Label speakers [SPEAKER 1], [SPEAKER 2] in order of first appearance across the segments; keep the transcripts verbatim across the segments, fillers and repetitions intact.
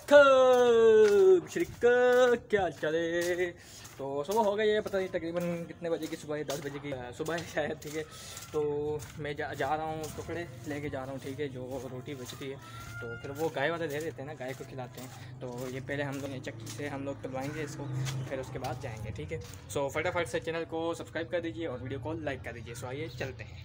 [SPEAKER 1] वालेकुम श्रीका, क्या चले। तो सुबह हो गई है, पता नहीं तकरीबन कितने बजे की सुबह है, दस बजे की सुबह है शायद। ठीक है, तो मैं जा, जा रहा हूँ टुकड़े लेके जा रहा हूँ। ठीक है, जो रोटी बचती है तो फिर वो गाय वाले दे देते हैं ना, गाय को खिलाते हैं। तो ये पहले हम लोग चक्की से हम लोग करवाएंगे इसको, फिर उसके बाद जाएंगे। ठीक है, सो फटाफट से चैनल को सब्सक्राइब कर दीजिए और वीडियो को लाइक कर दीजिए। सो आइए चलते हैं।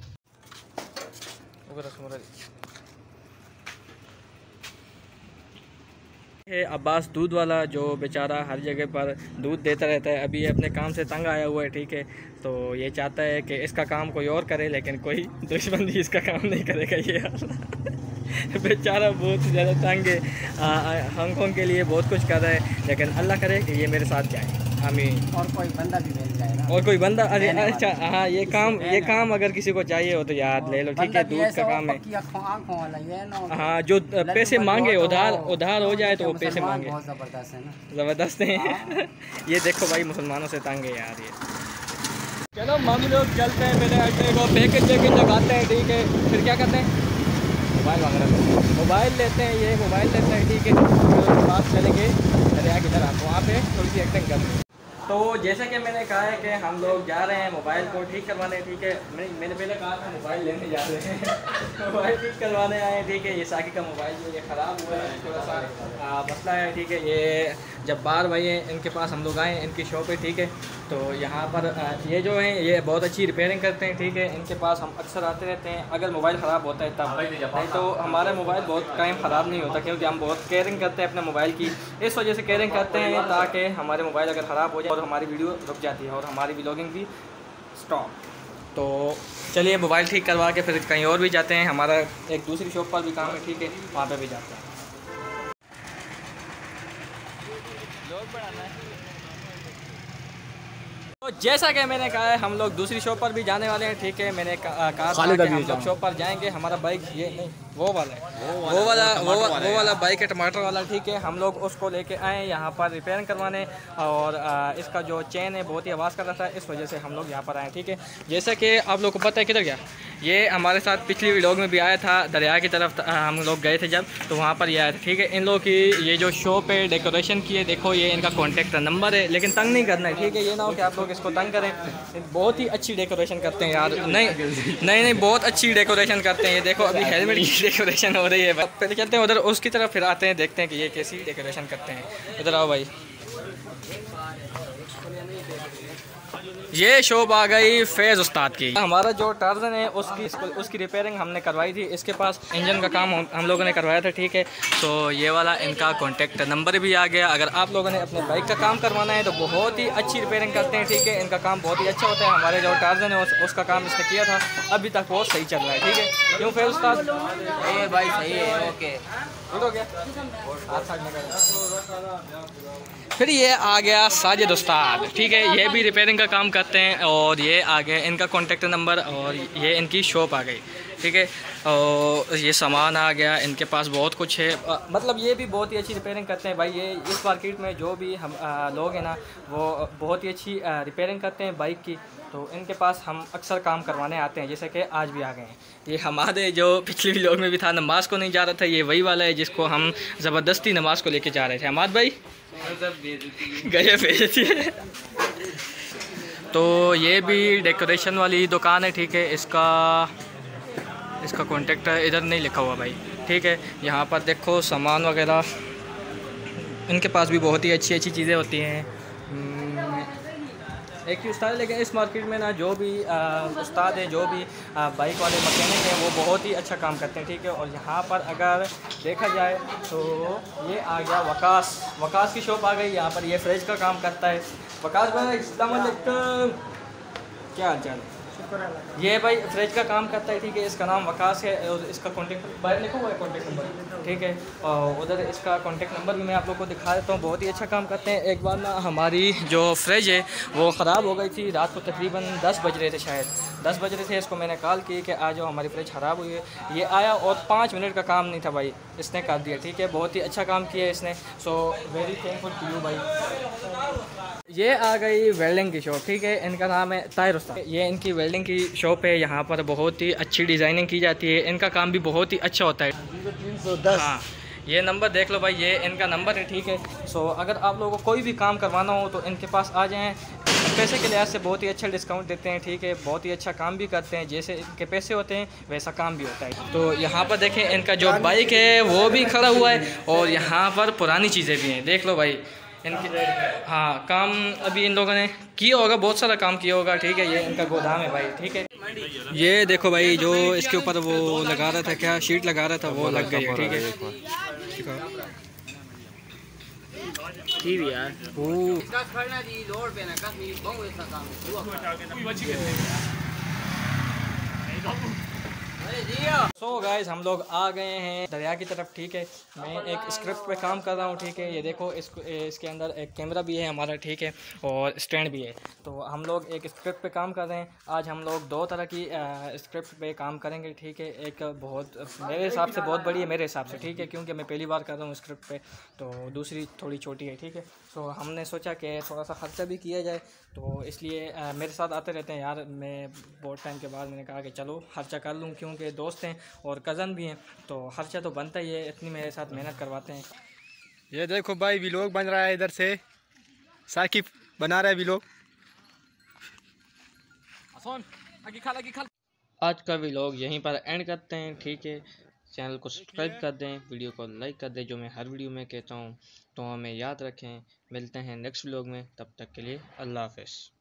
[SPEAKER 1] है अब्बास दूध वाला, जो बेचारा हर जगह पर दूध देता रहता है। अभी ये अपने काम से तंग आया हुआ है। ठीक है, तो ये चाहता है कि इसका काम कोई और करे, लेकिन कोई दुश्मन भी इसका काम नहीं करेगा। ये बेचारा बहुत ज़्यादा तंग है, हांगकॉन्ग के लिए बहुत कुछ कर रहा है, लेकिन अल्लाह करे कि ये मेरे साथ जाए। आमीन।
[SPEAKER 2] और कोई बंदा भी मिल जाए ना,
[SPEAKER 1] और कोई बंदा। अरे अच्छा, हाँ, ये काम ये काम अगर किसी को चाहिए हो तो याद ले लो। ठीक है, दूध का काम है। हाँ, जो पैसे मांगे उधार उधार हो जाए तो वो पैसे मांगे।
[SPEAKER 2] जबरदस्त है ना,
[SPEAKER 1] ज़बरदस्त है। ये देखो भाई, मुसलमानों से तंग है यार ये। चलो मामी लोग चलते हैं, पहले अड्डे को पैकेज वैकेज लगाते हैं। ठीक है, फिर क्या करते हैं, मोबाइल मांग रहे हैं, मोबाइल लेते हैं। ये मोबाइल लेते हैं। ठीक है, फिर उसके बाद चलेंगे दरिया की तरफ, वहाँ पे थोड़ी सी एक्टिंग करते हैं। तो जैसे कि मैंने कहा है कि हम लोग जा रहे हैं मोबाइल को ठीक करवाने। ठीक है, मैं मैंने पहले कहा था मोबाइल लेने जा रहे हैं। मोबाइल ठीक करवाने आए। ठीक है, ये साकी का मोबाइल जो ये ख़राब हुआ है, थोड़ा सा मसला है। ठीक है, ये जब्बार भाई हैं, इनके पास हम लोग आए, इनकी शॉप है। ठीक है, तो यहाँ पर ये जो हैं ये बहुत अच्छी रिपेयरिंग करते हैं। ठीक है, इनके पास हम अक्सर आते रहते हैं अगर मोबाइल ख़राब होता है तब, नहीं तो हमारा मोबाइल बहुत टाइम ख़राब नहीं होता, क्योंकि हम बहुत केयरिंग करते हैं अपने मोबाइल की। इस वजह से केयरिंग करते हैं ताकि हमारे मोबाइल अगर ख़राब हो जाए और हमारी वीडियो रुक जाती है और हमारी व्लॉगिंग भी स्टॉप। तो चलिए मोबाइल ठीक करवा के फिर कहीं और भी जाते हैं। हमारा एक दूसरी शॉप पर भी काम है। ठीक है, वहाँ पे भी जाते हैं। तो जैसा कि मैंने कहा है, हम लोग दूसरी शॉप पर भी जाने वाले हैं। ठीक है, मैंने कहा था कि हम लोग शॉप पर जाएंगे। हमारा बाइक ये नहीं, वो वाला है, वो, वो वाला वो, वो वाला बाइक है, टमाटर वाला। ठीक है, हम लोग उसको लेके आए यहाँ पर रिपेयरिंग करवाने, और आ, इसका जो चेन है बहुत ही आवाज़ कर रहा था, इस वजह से हम लोग यहाँ पर आए। ठीक है, जैसा कि आप लोग को पता है किधर गया, ये हमारे साथ पिछली व्लॉग में भी आया था, दरिया की तरफ हम लोग गए थे जब, तो वहाँ पर ये आया था। ठीक है, इन लोगों की ये जो शॉप है डेकोरेशन की है, देखो ये इनका कॉन्टेक्ट नंबर है, लेकिन तंग नहीं करना है। ठीक है, ये ना हो कि आप लोग इसको तंग करें। बहुत ही अच्छी डेकोरेशन करते हैं यार। नहीं नहीं नहीं बहुत अच्छी डेकोरेशन करते हैं। ये देखो अभी हेलमेट की डेकोरेशन हो रही है। पहले चलते हैं उधर, उसकी तरफ फिर आते हैं, देखते हैं कि ये कैसी डेकोरेशन करते हैं। इधर आओ भाई। ये शॉप आ गई फैज़ उस्ताद की। हमारा जो टार्जन है उसकी उसकी रिपेयरिंग हमने करवाई थी। इसके पास इंजन का काम हम लोगों ने करवाया था। ठीक है, तो ये वाला इनका कॉन्टेक्ट नंबर भी आ गया। अगर आप लोगों ने अपने बाइक का काम करवाना है तो बहुत ही अच्छी रिपेयरिंग करते हैं। ठीक है, इनका काम बहुत ही अच्छा होता है। हमारे जो टार्जन है उस, उसका काम इसने किया था, अभी तक बहुत सही चल रहा है। ठीक है, क्यों फैज़ उस्ताद?
[SPEAKER 2] ये भाई सही है, ओके
[SPEAKER 1] हो गया। फिर ये आ गया साजिद उस्ताद। ठीक है, ये भी रिपेयरिंग का काम करते हैं, और ये आ गया इनका कॉन्टेक्ट नंबर, और ये इनकी शॉप आ गई। ठीक है, और ये सामान आ गया, इनके पास बहुत कुछ है। आ, मतलब ये भी बहुत ही अच्छी रिपेयरिंग करते हैं भाई। ये इस मार्केट में जो भी हम आ, लोग हैं ना, वो बहुत ही अच्छी आ, रिपेयरिंग करते हैं बाइक की। तो इनके पास हम अक्सर काम करवाने आते हैं, जैसे कि आज भी आ गए हैं। ये हमारे जो पिछले व्लॉग में भी था, नमाज को नहीं जा रहा था, ये वही वाला है जिसको हम ज़बरदस्ती नमाज को लेके जा रहे थे। हमाद भाई गए भेजती है। तो ये भी डेकोरेशन वाली दुकान है। ठीक है, इसका इसका कॉन्टेक्ट इधर नहीं लिखा हुआ भाई। ठीक है, यहाँ पर देखो सामान वगैरह, इनके पास भी बहुत ही अच्छी अच्छी चीज़ें होती हैं। एक ही उस्ताद है, लेकिन इस मार्केट में ना जो भी उस्ताद है, जो भी आ, बाइक वाले मैकेनिक हैं, वो बहुत ही अच्छा काम करते हैं। ठीक है, और यहाँ पर अगर देखा जाए तो ये आ गया वकास वकास की शॉप आ गई। यहाँ पर ये फ्रिज का काम करता है। वकास भाई अस्सलाम वालेकुम, क्या हाल चाल है? ये भाई फ्रिज का काम करता है। ठीक है, इसका नाम वकास है, और इसका कॉन्टेक्ट बाहर लिखा हुआ है कॉन्टेक्ट नंबर। ठीक है, और उधर इसका कॉन्टेक्ट नंबर भी मैं आप लोग को दिखा देता हूँ। बहुत ही अच्छा काम करते हैं। एक बार ना हमारी जो फ्रिज है वो ख़राब हो गई थी, रात को तकरीबन दस बज रहे थे, शायद दस बज रहे थे। इसको मैंने कॉल की कि आ जाओ, हमारी फ्रिज ख़राब हुई है। ये आया और पाँच मिनट का काम नहीं था भाई, इसने कर दिया। ठीक है, बहुत ही अच्छा काम किया इसने। So very thankful to you भाई। ये आ गई वेल्डिंग की शॉप। ठीक है, इनका नाम है ताहिर उस्ताद। ये इनकी वेल्डिंग की शॉप है। यहाँ पर बहुत ही अच्छी डिज़ाइनिंग की जाती है। इनका काम भी बहुत ही अच्छा होता है। हाँ, ये नंबर देख लो भाई, ये इनका नंबर है, ठीक है। सो अगर आप लोगों को कोई भी काम करवाना हो तो इनके पास आ जाएं। पैसे के लिहाज से बहुत ही अच्छा डिस्काउंट देते हैं, ठीक है। बहुत ही अच्छा काम भी करते हैं, जैसे इनके पैसे होते हैं वैसा काम भी होता है। तो यहाँ पर देखें इनका जो बाइक है वो भी खड़ा हुआ है और यहाँ पर पुरानी चीज़ें भी हैं, देख लो भाई इनकी। हाँ, काम अभी इन लोगों ने किया होगा, बहुत सारा काम किया होगा, ठीक है। ये इनका गोदाम है भाई, ठीक है। ये देखो भाई, जो इसके ऊपर वो लगा रहा था, क्या शीट लगा रहा था, वो लग गई है, ठीक है।
[SPEAKER 2] ठीक है यार।
[SPEAKER 1] सो गाइस, हम लोग आ गए हैं दरिया की तरफ, ठीक है। मैं एक स्क्रिप्ट पे काम कर रहा हूँ, ठीक है। ये देखो, इसको इसके अंदर एक कैमरा भी है हमारा, ठीक है, और स्टैंड भी है। तो हम लोग एक स्क्रिप्ट पे काम कर रहे हैं। आज हम लोग दो तरह की स्क्रिप्ट पे काम करेंगे, ठीक है। एक बहुत मेरे हिसाब से बहुत बड़ी है, मेरे हिसाब से, ठीक है, क्योंकि मैं पहली बार कर रहा हूँ स्क्रिप्ट पे। तो दूसरी थोड़ी छोटी है, ठीक है। सो हमने सोचा कि थोड़ा सा खर्चा भी किया जाए, तो इसलिए आ, मेरे साथ आते रहते हैं यार। मैं बहुत टाइम के बाद मैंने कहा कि चलो खर्चा कर लूँ, क्योंकि दोस्त हैं और कज़न भी हैं, तो खर्चा तो बनता ही है, इतनी मेरे साथ मेहनत करवाते हैं।
[SPEAKER 3] ये देखो भाई, व्लॉग बन रहा है, इधर से साकिब बना रहा है व्लॉग।
[SPEAKER 1] आज का व्लॉग यहीं पर एंड करते हैं, ठीक है। चैनल को सब्सक्राइब कर दें, वीडियो को लाइक कर दें, जो मैं हर वीडियो में कहता हूँ। तो हमें याद रखें, मिलते हैं नेक्स्ट व्लॉग में, तब तक के लिए अल्लाह हाफ़िज़।